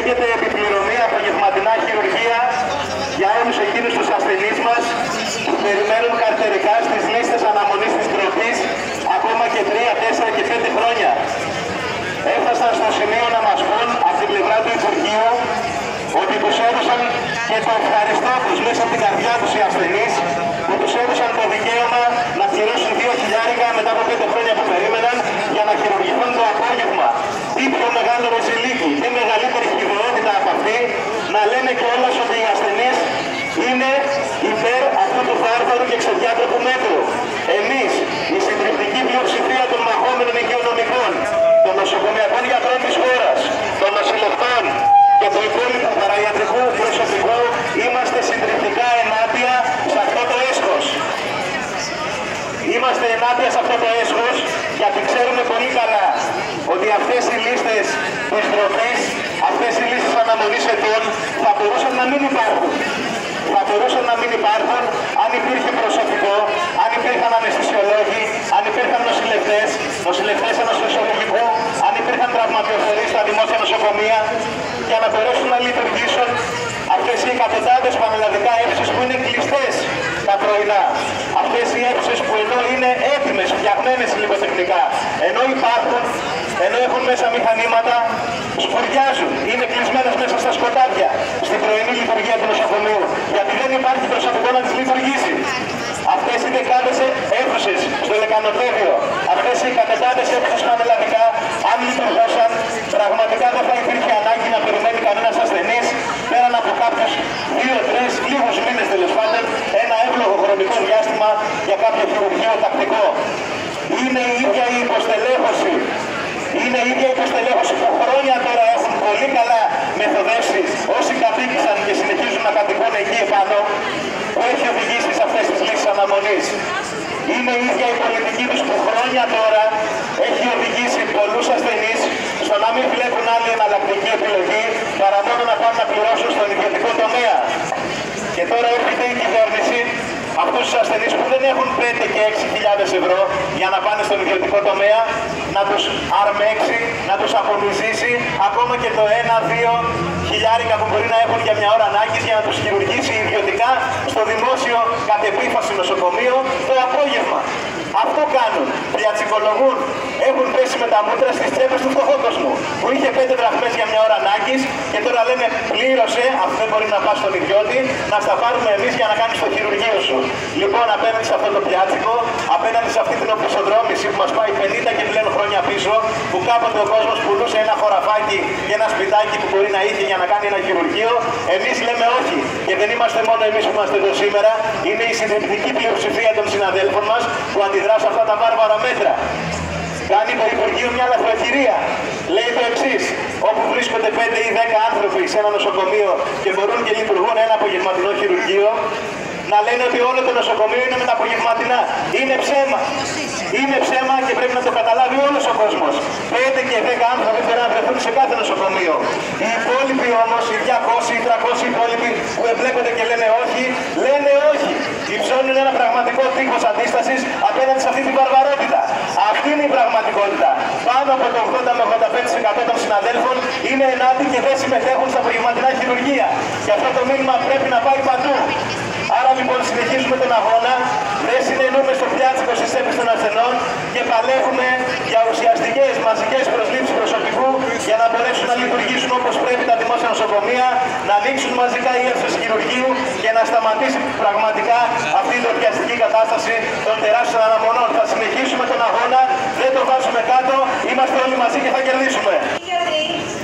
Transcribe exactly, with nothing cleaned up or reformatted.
Έρχεται επιπληρωμή απογευματινά χειρουργία για όλους εκείνους τους ασθενείς μας που περιμένουν καρτερικά στις λίστες αναμονής της τροφής ακόμα και τρία, τέσσερα και πέντε χρόνια. Έφτασαν στο σημείο να μας πούν από την πλευρά του Υπουργείου ότι τους έδωσαν και το ευχαριστώ τους μέσα από την καρδιά τους οι ασθενείς που τους έδωσαν το δικαίωμα να πληρώσουν δύο χιλιάρικα μετά από πέντε χρόνια που περίμεναν για να χειρουργηθούν το απόγευμα. Τι πιο μεγάλο ρεζιλίκι, τι μεγαλύτερη χειδαιότητα από αυτή να λένε κιόλας ότι οι ασθενείς είναι υπέρ αυτού του βάρβαρου και ξεδιάτροπου μέτρου. Εμείς, η συντριπτική πλειοψηφία των μαχόμενων υγειονομικών, των νοσοκομειακών γιατρών της χώρας, των νοσηλευτών και του υπόλοιπου παραϊατρικού προσωπικού, είμαστε συντριπτικά ενάντια σε αυτό το έσχος. Είμαστε ενάντια σε αυτό το έσχος γιατί ξέρουμε πολύ καλά ότι αυτές οι λίστες της τροφής, αυτές οι λίστες αναμονής ετών θα μπορούσαν να μην υπάρχουν. Θα μπορούσαν να μην υπάρχουν αν υπήρχε προσωπικό, αν υπήρχαν αναισθησιολόγοι, αν υπήρχαν νοσηλευτές, νοσηλευτές ανασφυσιολογικού, αν υπήρχαν τραυματιοφορείς στα δημόσια νοσοκομεία για να μπορέσουν να λειτουργήσουν αυτές οι εκατοντάδες πανελλαδικά αίθουσες που είναι κλειστές τα πρωινά. Αυτές οι αίθουσες που ενώ είναι έτοιμες, φτιαγμένες υλικοτεχνικά, ενώ υπάρχουν, ενώ έχουν μέσα μηχανήματα, σπουριάζουν, είναι κλεισμένες μέσα στα σκοτάδια στην πρωινή λειτουργία του νοσοκομείου, γιατί δεν υπάρχει προσωπικό να τις λειτουργήσει. Αυτές οι δεκάδες αίθουσες στο Λεκανοπέδιο, αυτές οι εκατοντάδες αίθουσες πανελλαδικά, αν λειτουργούσαν, πραγματικά δεν θα υπήρχε ανάγκη να περιμένει κανένας ασθενής πέραν από κάποιους δύο, τρεις, λίγους μήνες τέλος πάντων, ένα εύλογο χρονικό διάστημα για κάποιο χειρουργείο τακτικό. Είναι η ίδια η υποστελέχωση. Είναι η ίδια η υποστελέχωση που χρόνια τώρα έχουν πολύ καλά μεθοδεύσει όσοι κατοίκησαν και συνεχίζουν να κατοικούν εκεί επάνω, που έχει οδηγήσει σε αυτές τις λύσεις αναμονής. Είναι η ίδια η πολιτική τους που χρόνια τώρα έχει οδηγήσει πολλούς ασθενείς στο να μην βλέπουν άλλη εναλλακτική επιλογή παρά μόνο να πάνε να πληρώσουν στον ιδιωτικό τομέα. Και τώρα έρχεται η κυβέρνηση αυτούς τους ασθενείς που δεν έχουν πέντε και έξι χιλιάδες ευρώ για να πάνε στον ιδιωτικό τομέα, να τους αρμέξει, να τους απομυζήσει ακόμα και το ένα δύο χιλιάρικα που μπορεί να έχουν για μια ώρα ανάγκης για να τους χειρουργήσει ιδιωτικά στο δημόσιο κατ' επίφαση νοσοκομείο το απόγευμα. Αυτό κάνουν, πλιατσικολογούν, έχουν πέσει με τα μούτρα στις τσέπες του φτωχόκοσμου που είχε πέντε δραχμές για μια ώρα ανάγκης και τώρα λένε πλήρωσε, αφού δεν μπορεί να πας στον ιδιώτη, να στα πάρουμε εμείς για να κάνεις το χειρουργείο σου. Λοιπόν, απέναντι σε αυτό το πιάτσικο, απέναντι σε αυτή την οπισθοδρόμηση που μας πάει πενήντα και πλέον χρόνια πίσω, που κάποτε ο κόσμος πουλούσε ένα χωραφάκι και ένα σπιτάκι που μπορεί να είχε για να κάνει ένα χειρουργείο, εμείς λέμε όχι. Και δεν είμαστε μόνο εμείς που είμαστε εδώ σήμερα, είναι η συντριπτική πλειοψηφία των συναδέλφων μας που αντιδρά σε αυτά τα βάρβαρα μέτρα. Κάνει το Υπουργείο μια λαθροχειρία. Λέει το εξής: όπου βρίσκονται πέντε ή δέκα άνθρωποι σε ένα νοσοκομείο και μπορούν και λειτουργούν ένα απογευματινό χειρουργείο, να λένε ότι όλο το νοσοκομείο είναι με τα απογευματινά. Είναι ψέμα. Είναι ψέμα και πρέπει να το καταλάβει όλος ο κόσμος. πέντε και δέκα άνθρωποι πρέπει να βρεθούν σε κάθε νοσοκομείο. Οι υπόλοιποι όμως, οι διακόσιοι ή τριακόσιοι υπόλοιποι που εμπλέκονται και λένε όχι, λένε όχι. Υψώνουν ένα πραγματικό τείχος αντίστασης απέναντι σε αυτή την βαρβαρότητα. Αυτή είναι η πραγματικότητα. Πάνω από το ογδόντα με ογδόντα πέντε τοις εκατό των συναδέλφων είναι ενάντια και δεν συμμετέχουν στα απογευματινά χειρουργεία. Και αυτό το μήνυμα πρέπει να πάει παντού. Άρα λοιπόν συνεχίζουμε τον αγώνα, δεν συνενούμε στο πιάτσικο στις τσέπες των ασθενών και παλεύουμε για ουσιαστικές μαζικές προσλήψεις προσωπικού για να μπορέσουν να λειτουργήσουν όπως πρέπει τα δημόσια νοσοκομεία, να ανοίξουν μαζικά οι αίθουσες χειρουργείου και να σταματήσει πραγματικά αυτή η ντροπιαστική κατάσταση των τεράστιων αναμονών. Θα συνεχίσουμε τον αγώνα, δεν το βάζουμε κάτω, είμαστε όλοι μαζί και θα κερδίσουμε.